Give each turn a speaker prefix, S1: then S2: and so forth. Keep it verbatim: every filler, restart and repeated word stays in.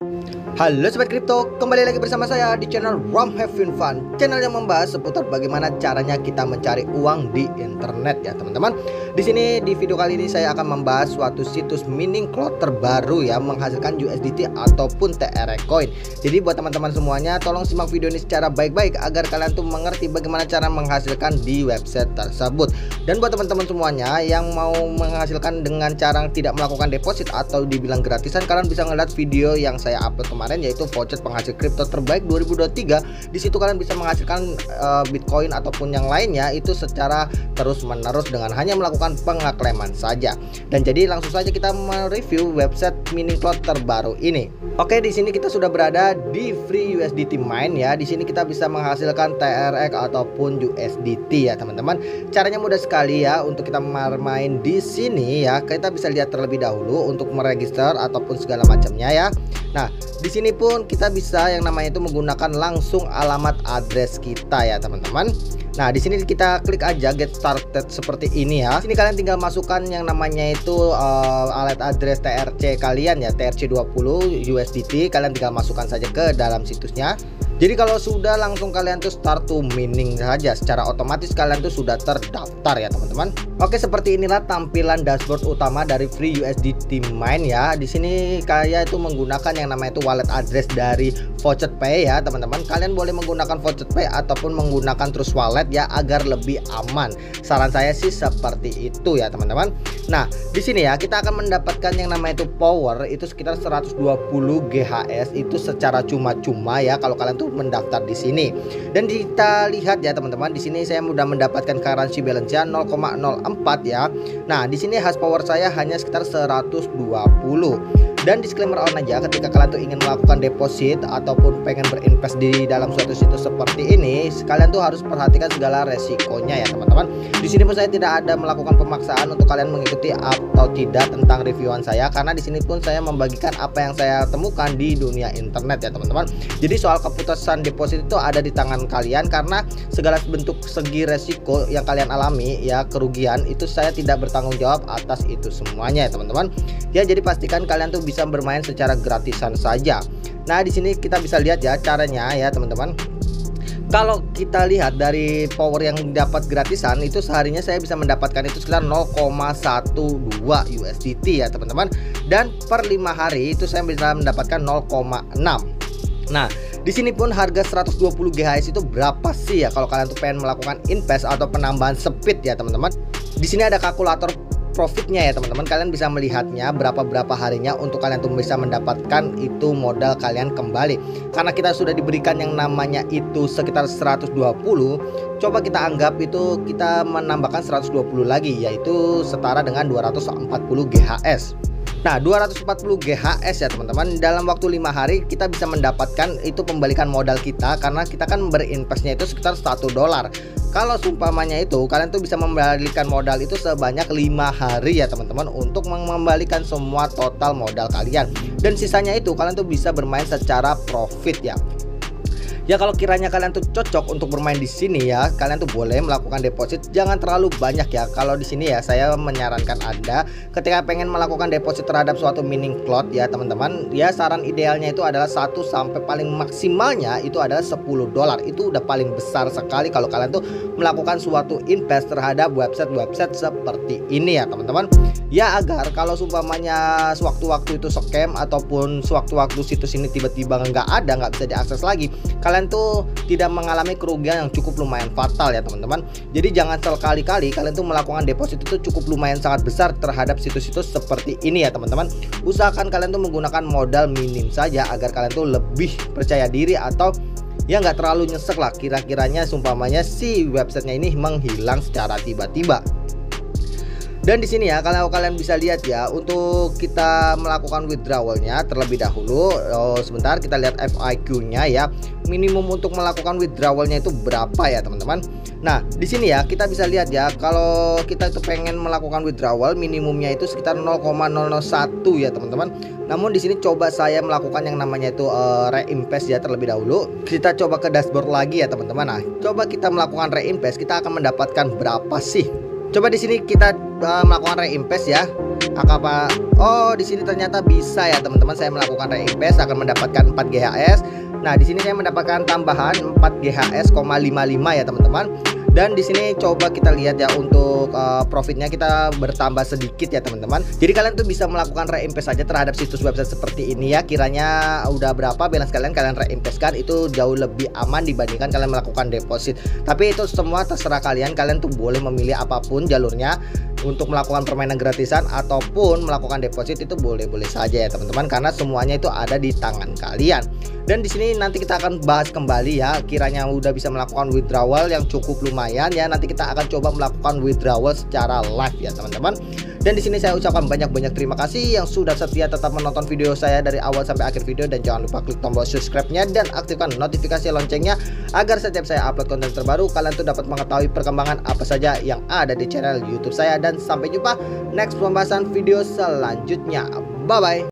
S1: Halo Sobat Kripto, kembali lagi bersama saya di channel Rom Having Fun, channel yang membahas seputar bagaimana caranya kita mencari uang di internet ya teman-teman. Di sini di video kali ini saya akan membahas suatu situs mining cloud terbaru ya, menghasilkan U S D T ataupun T R X coin. Jadi buat teman-teman semuanya, tolong simak video ini secara baik-baik agar kalian tuh mengerti bagaimana cara menghasilkan di website tersebut. Dan buat teman-teman semuanya yang mau menghasilkan dengan cara tidak melakukan deposit atau dibilang gratisan, kalian bisa ngeliat video yang saya upload kemarin, yaitu voucher penghasil kripto terbaik dua ribu dua puluh tiga. Di situ kalian bisa menghasilkan uh, Bitcoin ataupun yang lainnya itu secara terus-menerus dengan hanya melakukan pengeklaman saja. Dan jadi langsung saja kita mereview website mining cloud terbaru ini. Oke, di sini kita sudah berada di Free U S D T Mine ya. Di sini kita bisa menghasilkan T R X ataupun U S D T ya teman-teman. Caranya mudah sekali ya untuk kita bermain di sini ya. Kita bisa lihat terlebih dahulu untuk meregister ataupun segala macamnya ya. Nah, di sini pun kita bisa yang namanya itu menggunakan langsung alamat address kita ya teman-teman. Nah, di sini kita klik aja get started seperti ini ya. Di sini kalian tinggal masukkan yang namanya itu uh, alat address T R C kalian ya, T R C dua puluh U S D T. Kalian tinggal masukkan saja ke dalam situsnya. Jadi kalau sudah langsung kalian tuh start to mining saja, secara otomatis kalian tuh sudah terdaftar ya teman-teman. Oke, seperti inilah tampilan dashboard utama dari Free U S D T Mine ya. Di sini kayak itu menggunakan yang namanya itu wallet address dari Voucher Pay ya teman-teman. Kalian boleh menggunakan Voucher Pay ataupun menggunakan Trust Wallet ya agar lebih aman. Saran saya sih seperti itu ya teman-teman. Nah, di sini ya kita akan mendapatkan yang namanya itu power itu sekitar seratus dua puluh G H S itu secara cuma-cuma ya kalau kalian tuh mendaftar di sini. Dan kita lihat ya teman-teman, di sini saya sudah mendapatkan currency balance-nya nol koma nol empat ya. Nah, di sini hash power saya hanya sekitar seratus dua puluh. Dan disclaimer on aja, ketika kalian tuh ingin melakukan deposit ataupun pengen berinvest di dalam suatu situs seperti ini, kalian tuh harus perhatikan segala resikonya ya teman-teman. Di sini pun saya tidak ada melakukan pemaksaan untuk kalian mengikuti atau tidak tentang reviewan saya, karena di sini pun saya membagikan apa yang saya temukan di dunia internet ya teman-teman. Jadi soal keputusan deposit itu ada di tangan kalian, karena segala bentuk segi resiko yang kalian alami ya, kerugian itu saya tidak bertanggung jawab atas itu semuanya ya teman-teman. Ya, jadi pastikan kalian tuh bisa bermain secara gratisan saja. Nah, di sini kita bisa lihat ya caranya ya teman-teman. Kalau kita lihat dari power yang dapat gratisan itu seharinya saya bisa mendapatkan itu sekitar nol koma satu dua U S D T ya teman-teman. Dan per lima hari itu saya bisa mendapatkan nol koma enam. Nah, di sini pun harga seratus dua puluh G H S itu berapa sih ya kalau kalian tuh pengen melakukan invest atau penambahan speed ya teman-teman. Di sini ada kalkulator profitnya ya teman-teman. Kalian bisa melihatnya berapa-berapa harinya untuk kalian tuh bisa mendapatkan itu modal kalian kembali. Karena kita sudah diberikan yang namanya itu sekitar seratus dua puluh, coba kita anggap itu kita menambahkan seratus dua puluh lagi, yaitu setara dengan dua ratus empat puluh G H S. Nah, dua ratus empat puluh G H S ya teman-teman, dalam waktu lima hari kita bisa mendapatkan itu pembalikan modal kita, karena kita kan berinvestnya itu sekitar satu dolar. Kalau seumpamanya itu kalian tuh bisa membalikan modal itu sebanyak lima hari ya teman-teman, untuk mengembalikan semua total modal kalian. Dan sisanya itu kalian tuh bisa bermain secara profit ya. Ya, kalau kiranya kalian tuh cocok untuk bermain di sini ya, kalian tuh boleh melakukan deposit, jangan terlalu banyak ya. Kalau di sini ya saya menyarankan Anda ketika pengen melakukan deposit terhadap suatu mining cloud ya teman-teman, ya saran idealnya itu adalah satu sampai paling maksimalnya itu adalah sepuluh dolar. Itu udah paling besar sekali kalau kalian tuh melakukan suatu invest terhadap website-website seperti ini ya teman-teman. Ya, agar kalau seumpamanya sewaktu-waktu itu scam ataupun sewaktu-waktu situs ini tiba-tiba nggak ada, nggak bisa diakses lagi, kalian tuh tidak mengalami kerugian yang cukup lumayan fatal ya teman-teman. Jadi jangan sekali-kali kalian tuh melakukan deposit itu cukup lumayan sangat besar terhadap situs-situs seperti ini ya teman-teman. Usahakan kalian tuh menggunakan modal minim saja agar kalian tuh lebih percaya diri, atau ya nggak terlalu nyesek lah kira-kiranya seumpamanya si websitenya ini menghilang secara tiba-tiba. Dan di sini ya kalau kalian bisa lihat ya, untuk kita melakukan withdrawalnya terlebih dahulu, oh, sebentar kita lihat F A Q-nya ya. Minimum untuk melakukan withdrawalnya itu berapa ya teman-teman. Nah, di sini ya kita bisa lihat ya, kalau kita itu pengen melakukan withdrawal minimumnya itu sekitar nol koma nol nol satu ya teman-teman. Namun di sini coba saya melakukan yang namanya itu uh, reinvest ya terlebih dahulu. Kita coba ke dashboard lagi ya teman-teman. Nah, coba kita melakukan reinvest, kita akan mendapatkan berapa sih? Coba di sini kita uh, melakukan reinvest ya. Apa? Oh, di sini ternyata bisa ya teman-teman. Saya melakukan reinvest akan mendapatkan empat G H S. Nah, di sini saya mendapatkan tambahan empat G H S koma lima lima ya teman-teman. Dan di sini coba kita lihat ya untuk uh, profitnya kita bertambah sedikit ya teman-teman. Jadi kalian tuh bisa melakukan reinvest saja terhadap situs website seperti ini ya. Kiranya udah berapa balance kalian kalian reinvest kan, itu jauh lebih aman dibandingkan kalian melakukan deposit. Tapi itu semua terserah kalian. Kalian tuh boleh memilih apapun jalurnya untuk melakukan permainan gratisan ataupun melakukan deposit, itu boleh-boleh saja ya teman-teman, karena semuanya itu ada di tangan kalian. Dan di sini nanti kita akan bahas kembali ya, kiranya udah bisa melakukan withdrawal yang cukup lumayan ya. Nanti kita akan coba melakukan withdrawal secara live ya teman-teman. Dan di sini saya ucapkan banyak-banyak terima kasih yang sudah setia tetap menonton video saya dari awal sampai akhir video, dan jangan lupa klik tombol subscribe-nya dan aktifkan notifikasi loncengnya agar setiap saya upload konten terbaru kalian tuh dapat mengetahui perkembangan apa saja yang ada di channel YouTube saya. Dan sampai jumpa next pembahasan video selanjutnya. Bye bye.